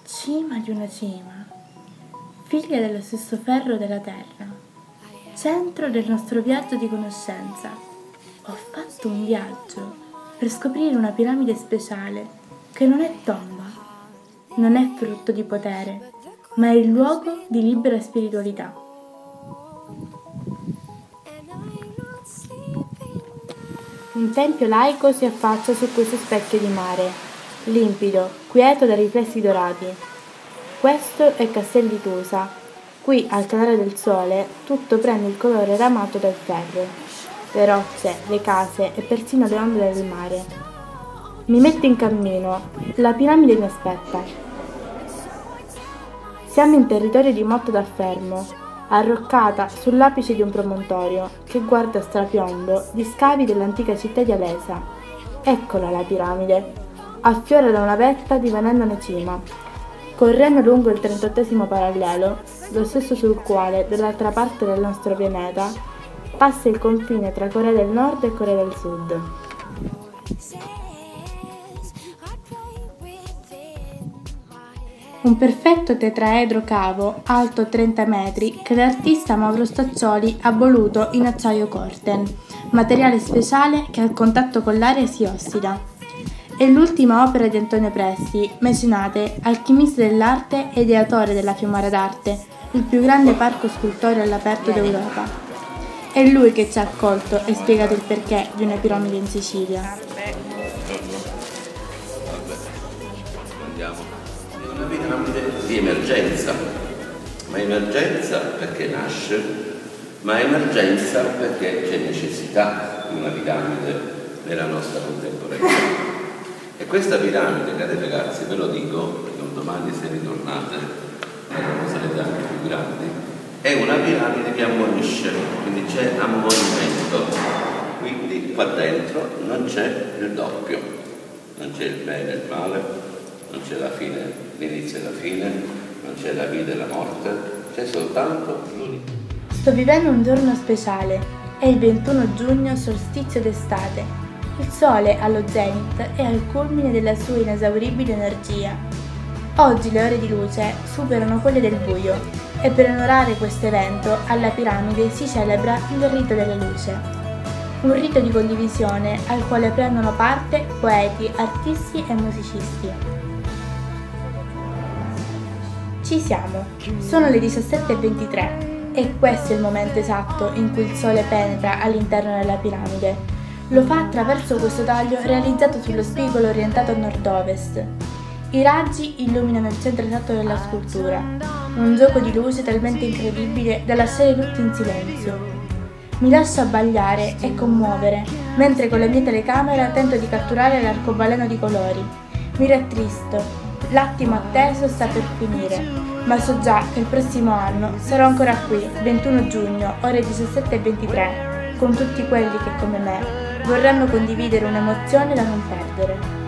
cima di una cima, figlia dello stesso ferro della terra, centro del nostro viaggio di conoscenza. Ho fatto un viaggio per scoprire una piramide speciale che non è tomba, non è frutto di potere, ma è il luogo di libera spiritualità. Un tempio laico si affaccia su questo specchio di mare, limpido, quieto da riflessi dorati. Questo è Castel di Tusa. Qui, al calare del sole, tutto prende il colore ramato dal ferro. Le rocce, le case e persino le onde del mare. Mi metto in cammino. La piramide mi aspetta. Siamo in territorio di Motta da Fermo, arroccata sull'apice di un promontorio che guarda strapiombo gli scavi dell'antica città di Alesa. Eccola la piramide. Affiora da una vetta divenendone cima. Correndo lungo il 38° parallelo, lo stesso sul quale, dall'altra parte del nostro pianeta, passa il confine tra Corea del Nord e Corea del Sud. Un perfetto tetraedro cavo alto 30 metri che l'artista Mauro Staccioli ha voluto in acciaio Corten, materiale speciale che al contatto con l'aria si ossida. È l'ultima opera di Antonio Presti, mecenate, alchimista dell'arte e ideatore della Fiumara d'Arte, il più grande parco scultoreo all'aperto d'Europa. È lui che ci ha accolto e spiegato il perché di una piramide in Sicilia. Andiamo. È una piramide di emergenza, ma emergenza perché nasce, ma emergenza perché c'è necessità di una piramide nella nostra contemporaneità. E questa piramide, cari ragazzi, ve lo dico, perché un domani se ritornate, sarete anche più grandi, è una piramide che ammonisce, quindi c'è ammonimento. Quindi qua dentro non c'è il doppio, non c'è il bene e il male, non c'è la fine, l'inizio e la fine, non c'è la vita e la morte, c'è soltanto l'unità. Sto vivendo un giorno speciale, è il 21 giugno, solstizio d'estate. Il sole allo zenith è al culmine della sua inesauribile energia. Oggi le ore di luce superano quelle del buio e per onorare questo evento alla piramide si celebra il rito della luce. Un rito di condivisione al quale prendono parte poeti, artisti e musicisti. Ci siamo, sono le 17:23 e questo è il momento esatto in cui il sole penetra all'interno della piramide. Lo fa attraverso questo taglio realizzato sullo spigolo orientato a nord-ovest. I raggi illuminano il centro esatto della scultura, un gioco di luce talmente incredibile da lasciare tutti in silenzio. Mi lascio abbagliare e commuovere, mentre con la mia telecamera tento di catturare l'arcobaleno di colori. Mi rattristo, l'attimo atteso sta per finire, ma so già che il prossimo anno sarò ancora qui, 21 giugno, ore 17:23, con tutti quelli che come me vorranno condividere un'emozione da non perdere.